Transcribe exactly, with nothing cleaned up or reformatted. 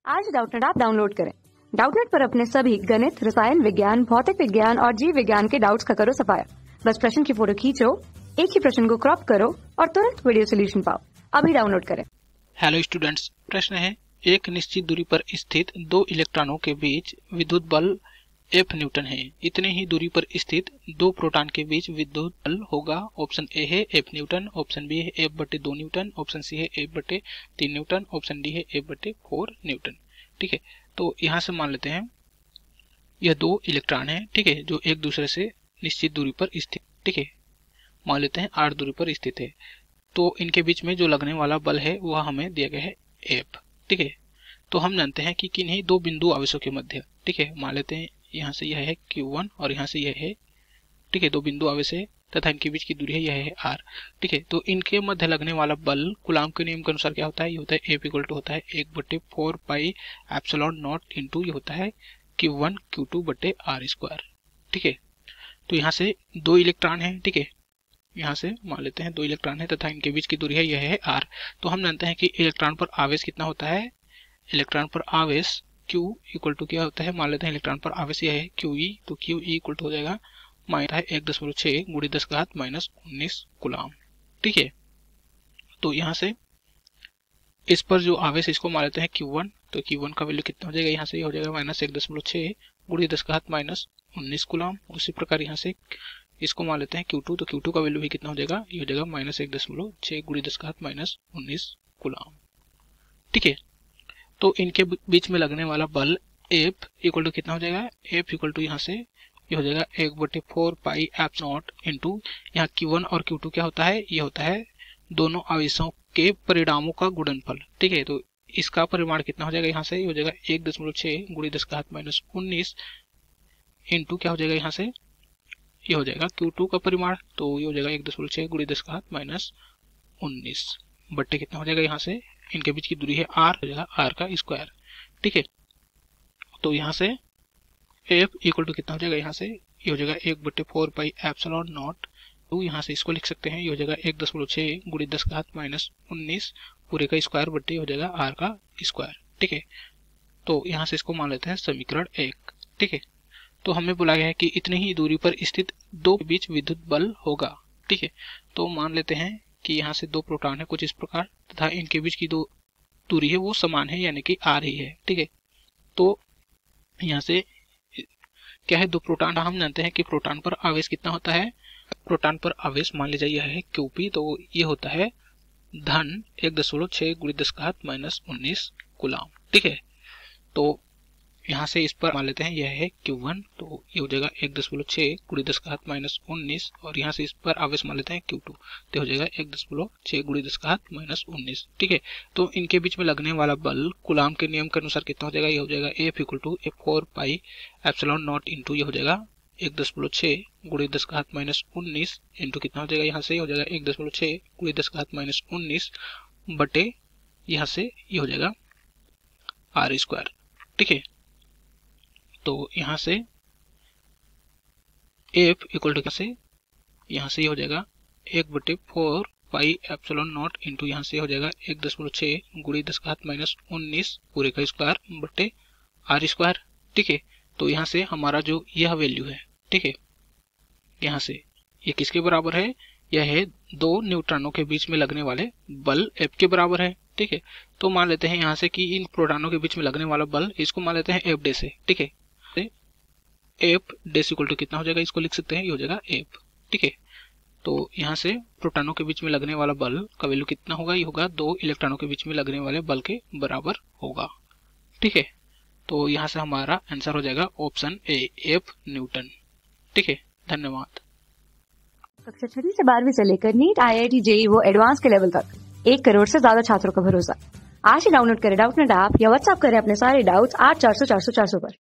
आज Doubtnut app download करें। Doubtnut पर अपने सभी गणित, रसायन विज्ञान, भौतिक विज्ञान और जीव विज्ञान के डाउट्स का करो सफाया। बस प्रश्न की फोटो खींचो, एक ही प्रश्न को क्रॉप करो और तुरंत वीडियो सोल्यूशन पाओ। अभी डाउनलोड करें। हेलो स्टूडेंट्स, प्रश्न है एक निश्चित दूरी पर स्थित दो इलेक्ट्रॉनों के बीच विद्युत बल एफ न्यूटन है। इतने ही दूरी पर स्थित दो प्रोटॉन के बीच विद्युत बल होगा। ऑप्शन ए है एफ न्यूटन, ऑप्शन बी है एफ बटे दो न्यूटन, ऑप्शन सी है एफ बटे तीन न्यूटन, ऑप्शन डी है एफ बटे फोर न्यूटन। ठीक है, तो यहाँ से मान लेते हैं यह दो इलेक्ट्रॉन है, ठीक है, जो एक दूसरे से निश्चित दूरी पर स्थित, ठीक है, मान लेते हैं आर दूरी पर स्थित है। तो इनके बीच में जो लगने वाला बल है वह हमें दिया गया है एफ। ठीक है, तो हम जानते हैं कि किन्हीं दो बिंदु आवेशों के मध्य, ठीक है, मान लेते हैं यहाँ से यह है क्यू वन और यहाँ से यह है, ठीक है, दो बिंदु आवेश है तथा इनके बीच की दूरी है यह है आर। ठीक है, तो इनके मध्य लगने वाला बल कूलॉम के नियम के अनुसार क्या होता है, ये होता है एफ इक्वल टू होता है एक बटे four pi epsilon naught into ये होता है क्यू वन क्यू टू बटे आर स्क्वायर। ठीक है, तो यहाँ से दो इलेक्ट्रॉन है, ठीक है, यहाँ से मान लेते हैं दो इलेक्ट्रॉन है तथा इनके बीच की दूरी है यह है आर। तो हम जानते हैं कि इलेक्ट्रॉन पर आवेश कितना होता है, इलेक्ट्रॉन पर आवेश Q इक्वल टू क्या होता है, मान लेते हैं इलेक्ट्रॉन पर आवेश यह है क्यू ई, तो क्यू ई इक्वल टू हो जाएगा माइनस है एक दशमलव छह गुड़ी दस का घात माइनस उन्नीस कूलॉम। ठीक है, तो यहाँ से इस पर जो आवेश इसको मान लेते हैं क्यू वन, तो क्यू वन का वैल्यू कितना हो जाएगा, यहाँ से हो जाएगा माइनस एक दशमलव छह गुड़ी दस का घात माइनस उन्नीस कूलॉम। उसी प्रकार यहाँ से इसको मान लेते हैं क्यू टू, तो क्यू टू का वैल्यू भी कितना हो जाएगा, ये हो जाएगा माइनस एक दशमलव छह गुड़ी दस का घात माइनस उन्नीस कूलॉम। ठीक है, तो इनके बीच में लगने वाला बल एफ इक्वल टू कितना हो जाएगा, एफ इक्वल टू यहाँ से ये हो जाएगा एक बटे four pi F naught into यहाँ क्यू वन और क्यू टू क्या होता है, ये होता है दोनों आवेशों के परिणामों का गुणनफल। ठीक है, तो इसका परिमाण कितना हो जाएगा, यहाँ से ये हो जाएगा एक दशमलव छह गुड़ी दस का घात माइनस उन्नीस इंटू क्या हो जाएगा, यहाँ से ये हो जाएगा क्यू टू का परिमाण, तो ये हो जाएगा एक दशमलव छह गुड़ी दस का घात माइनस उन्नीस बट्टे कितना हो जाएगा, यहाँ से इनके बीच की दूरी है आर, हो जाएगा आर का स्क्वायर। ठीक है, तो यहाँ से एफ इक्वल टू कितना हो जाएगा, यहाँ से ये हो जाएगा एक बटे फोर पाई एप्सिलॉन नॉट, तो यहाँ से इसको लिख सकते हैं, ये हो जाएगा एक दशमलव छह गुड़ी दस का घात माइनस उन्नीस पूरे का स्क्वायर बट्टे हो जाएगा आर का स्क्वायर। ठीक है, तो यहाँ से इसको मान लेते हैं समीकरण एक। ठीक है, तो हमें बोला गया है कि इतनी ही दूरी पर स्थित दो के बीच विद्युत बल होगा। ठीक है, तो मान लेते हैं कि यहाँ से दो प्रोटॉन है कुछ इस प्रकार तथा इनके बीच की दो दूरी है वो समान है, यानी कि आर ही है। ठीक है, तो यहाँ से क्या है, दो प्रोटॉन, हम जानते हैं कि प्रोटॉन पर आवेश कितना होता है, प्रोटॉन पर आवेश मान लीजिए यह है क्यूपी, तो ये होता है धन एक दशमलव छह गुणी दस का घात माइनस उन्नीस कूलॉम। ठीक है, तो यहाँ से इस पर मान लेते हैं यह है क्यू वन, तो ये हो जाएगा एक दशमलव छह गुणी दस का घात माइनस उन्नीस और यहाँ से इस पर आवेश मान लेते हैं क्यू टू, तो हो जाएगा एक दशमलव छह गुणी दस का घात माइनस उन्नीस। ठीक है, तो इनके बीच में लगने वाला बल कूलॉम के नियम के अनुसार कितना हो जाएगा, ये हो जाएगा F equal to F four pi epsilon naught into ये हो जाएगा एक दशमलव छह गुणी दस का घात माइनस उन्नीस इंटू कितना हो जाएगा, यहाँ से हो जाएगा एक दशमलव छह गुणी दस का घात माइनस उन्नीस बटे यहाँ से ये हो जाएगा आर स्क्वायर। ठीक है, तो यहाँ से एफ इक्वल टू से यहाँ से ये हो जाएगा एक बटे four pi epsilon naught into यहाँ से हो जाएगा एक दशमलव छह गुणी दस का घात माइनस उन्नीस पूरे का स्क्वायर बटे आर स्क्वायर। ठीक है, तो यहाँ से हमारा जो यह वैल्यू है, ठीक है, यहाँ से ये किसके बराबर है, यह है दो न्यूट्रॉनों के बीच में लगने वाले बल एफ के बराबर है। ठीक है, तो मान लेते हैं यहाँ से कि इन प्रोटॉनों के बीच में लगने वाला बल इसको मान लेते हैं एफ डे से। ठीक है, एफ डेस इक्वल टू कितना हो जाएगा, इसको लिख सकते हैं, ये हो जाएगा एफ। ठीक है, तो यहाँ से प्रोटॉनों के बीच में लगने वाला बल का वैल्यू कितना होगा, ये होगा दो इलेक्ट्रॉनों के बीच में लगने वाले बल के बराबर होगा। ठीक है, तो यहाँ से हमारा आंसर हो जाएगा ऑप्शन ए, एफ न्यूटन। ठीक है, धन्यवाद। कक्षा छठी से बारहवीं से लेकर NEET, I I T, JEE वो एडवांस के लेवल तक एक करोड़ से ज्यादा छात्रों का भरोसा। आज ही डाउनलोड करें डाउटनेट ऐप या व्हाट्सएप करें अपने सारे डाउट्स आठ चार सौ चार सौ चार सौ पर।